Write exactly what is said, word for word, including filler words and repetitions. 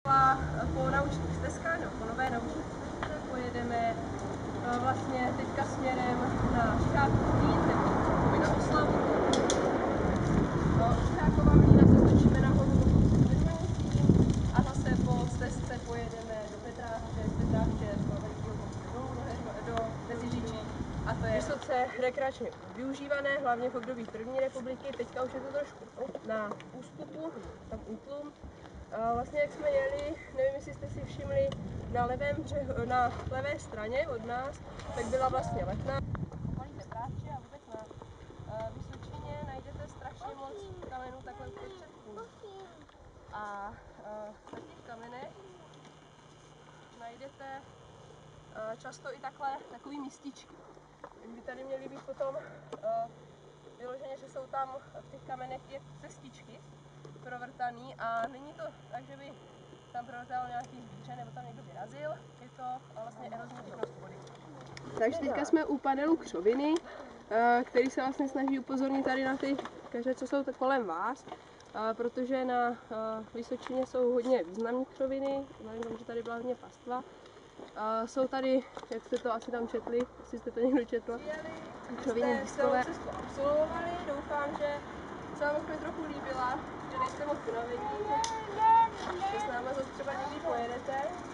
po naučných stezkách, no, po nové naučné stezce pojedeme vlastně teďka směrem na Žižákov mlýn, nebo na Oslavu. Od Žižákova mlýna se stočíme nahoru a zase po stezce pojedeme do Petráště, z Petráště do Velkého dolů, do, do Meziříčí. A to je vysoce rekreačně využívané, hlavně v období první republiky. Teďka už je to trošku na ústupu, tam útlum. Vlastně jak jsme jeli, nevím, jestli jste si všimli, na, levém břehu, na levé straně od nás, tak byla vlastně Letná. Okolí Petráště a vůbec na uh, Vysočině najdete strašně moc kamenů takhle uprostřed půl. A uh, na těch kamenech najdete uh, často i takhle takový místičky. By tady měly být potom uh, vyloženě, že jsou tam v těch kamenech i cestičky provrtaný a není to tak, že by tam provrtalo nějaký zvíře nebo tam někdo vyrazil, je to vlastně erozní činnost vody. Takže teďka jsme u panelu křoviny, který se vlastně snaží upozornit tady na ty keře, co jsou kolem vás, protože na Vysočině jsou hodně významné křoviny, vzhledem k tomu, že tady byla hodně pastva. Jsou tady, jak jste to asi tam četli, jestli jste to někdo četl, křoviny blízkové. Jste cestu absolvovali, doufám, že se vám aspoň trochu líbila, že nejste moc unavení, že s náma zase třeba někdy pojedete.